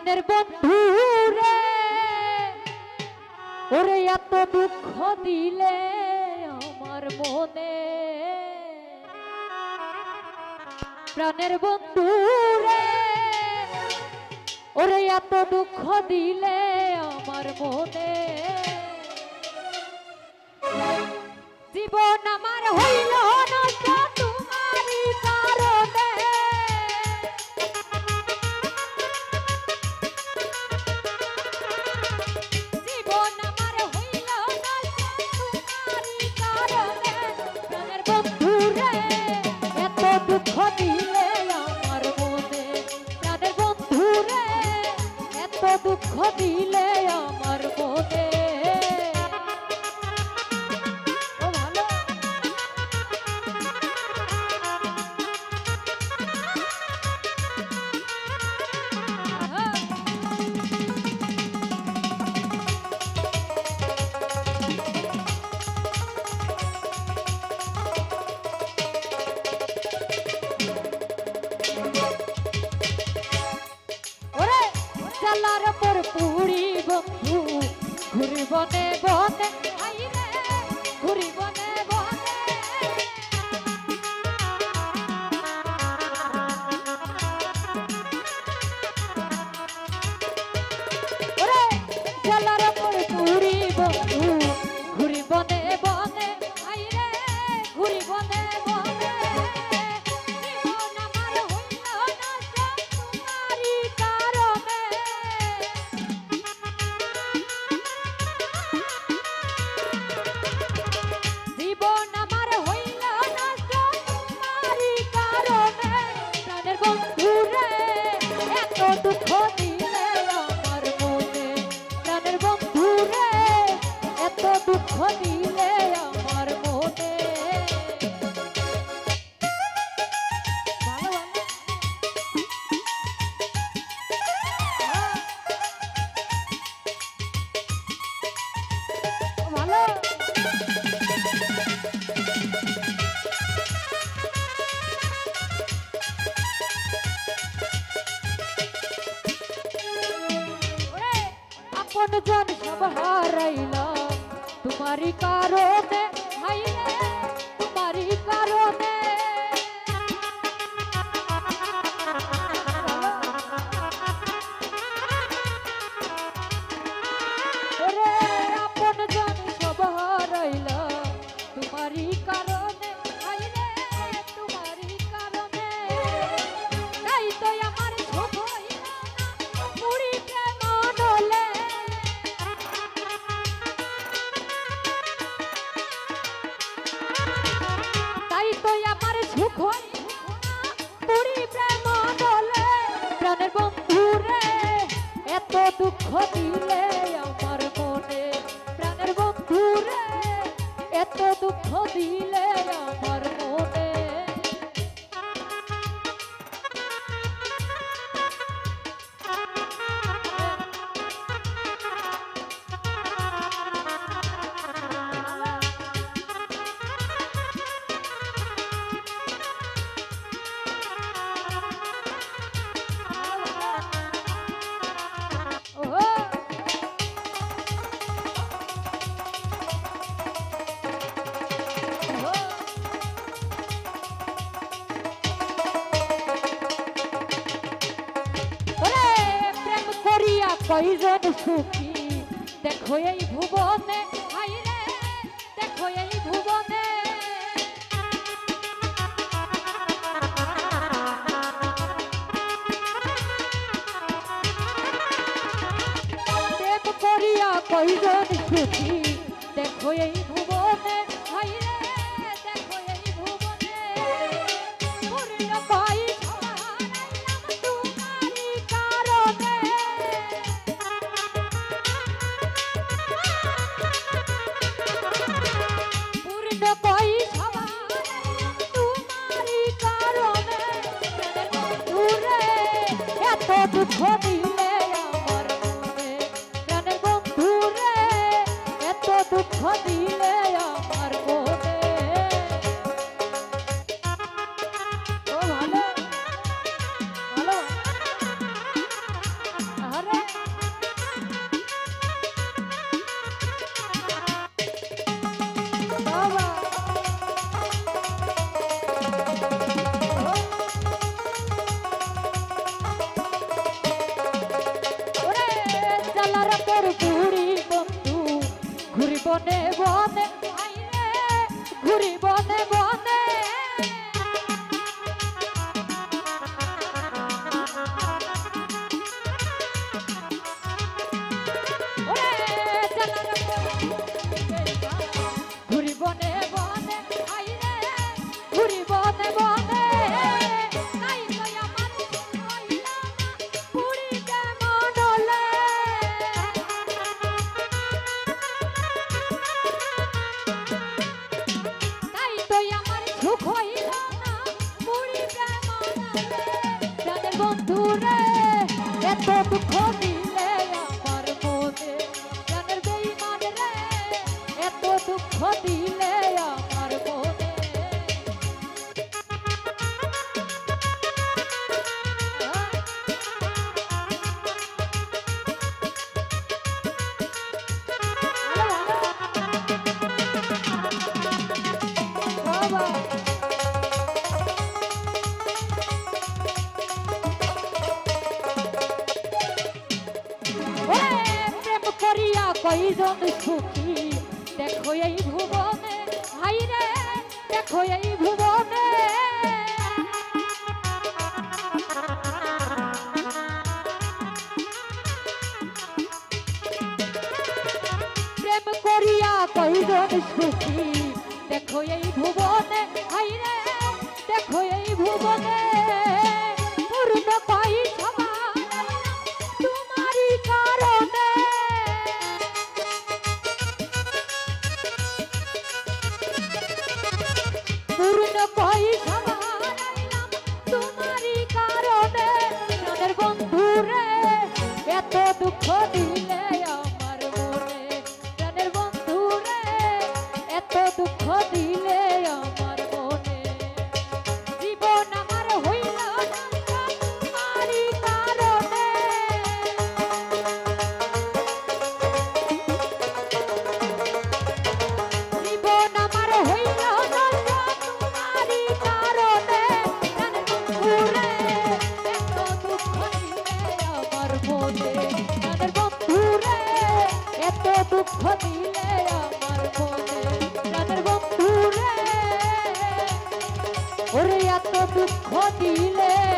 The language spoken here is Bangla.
প্রাণের বন্ধু রে, ওরে এত দুঃখ দিলে আমার মনে। প্রাণের বন্ধু রে, ওরে এত দুঃখ দিলে আমার মনে। জীবন আমার হইল নষ্ট তোমারই কারণে। জীবন আমার হইল নষ্ট তোমারই কারণে। প্রাণের বন্ধু রে, এত দুঃখ দিলে আমার মনে। প্রাণের বন্ধু রে, এত দুঃখ দিলে আমার মনে। জালার পর পুরি বন্ধু ঘুরি বনে বনে, আইরে ঘুরি বনে বনে। ওরে জালার পর পুরি বন্ধু ঘুরি বনে বনে, আইরে ঘুরি বনে বনে। জীবন আমার হইল নষ্ট তোমারই কারণে। জীবন আমার হইল নষ্ট তোমারই কারণে। প্রাণের বন্ধু রে, এত দুঃখ দিলে আমার মনে। প্রাণের বন্ধু রে, এত দুঃখ দিলে আমার মনে। ভালো ভালো ভালো। আপন জন সব হারাইলাম তোমারই কারণে, হাইরে তোমারই কারণে। ওরে আপন জন সব হারাইলাম তোমারই কারণে, হাইরে তোমারই কারণে। তাই তো আমার সুখ হইল না পুরি প্রেম ডলে। তাই তো আমার সুখ হইল না পুরি প্রেম ডলে। প্রাণের বন্ধু রে, এত দুঃখ দিলে আমার মনে। প্রাণের বন্ধু রে, এত দুঃখ দিলে আমার মনে। কয়জন সুখী দেখো এই ভুবনে, হাইরে দেখো এই ভুবনে। প্রেম করিয়া কয়জন সুখী দেখো এই ভুবনে, হাইরে দেখো এই ভুবনে। পূর্ণ পাই হারাইলাম তোমারই কারণে। পূর্ণ পাই হারাইলাম তোমারই কারণে। প্রাণের বন্ধু রে, এত দুঃখ দিলে আমার মনে। প্রাণের বন্ধু রে, এত দুঃখ দিলে আমার মনে। ও ভালো ভালো। সুখী দেখো এই ভুবনে, হাই রে দেখো এই ভুবনে। প্রেম করিয়া কয়জন সুখী দেখো এই ভুবনে, হাই রে দেখো এই ভুবনে। পূর্ণ পাই সবার তোমারই কারণে, পূর্ণ পাই সবার তোমারই কারণে। প্রাণের বন্ধু রে এত দুঃখ দিলে আমার মনে, প্রাণের বন্ধু রে এত দুঃখ দিলে আমার মনে। জীবন আমার হইল না তোমারই কারণে, জীবন আমার হইল না তোমারই কারণে। প্রাণের বন্ধু রে এত দুঃখ দিলে আমার মনে, প্রাণের বন্ধু রে এত দুঃখ দিলে আমার মনে। প্রাণের বন্ধু রে ওরে এত দুঃখ দিলে